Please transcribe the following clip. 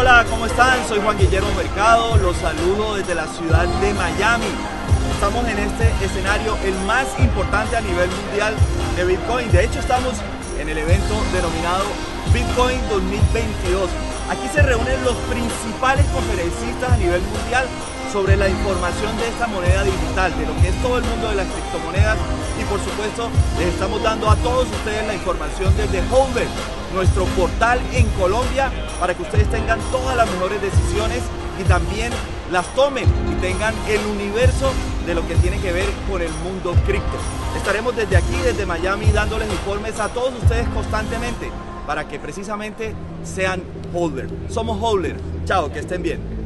Hola, ¿cómo están? Soy Juan Guillermo Mercado, los saludo desde la ciudad de Miami. Estamos en este escenario, el más importante a nivel mundial de Bitcoin. De hecho, estamos en el evento denominado Bitcoin 2022. Aquí se reúnen los principales conferencistas a nivel mundial sobre la información de esta moneda digital, de lo que es todo el mundo de las criptomonedas, y por supuesto les estamos dando a todos ustedes la información desde Holder, nuestro portal en Colombia, para que ustedes tengan todas las mejores decisiones y también las tomen y tengan el universo de lo que tiene que ver con el mundo cripto. Estaremos desde aquí, desde Miami, dándoles informes a todos ustedes constantemente para que precisamente sean Holder. Somos Holder. Chao, que estén bien.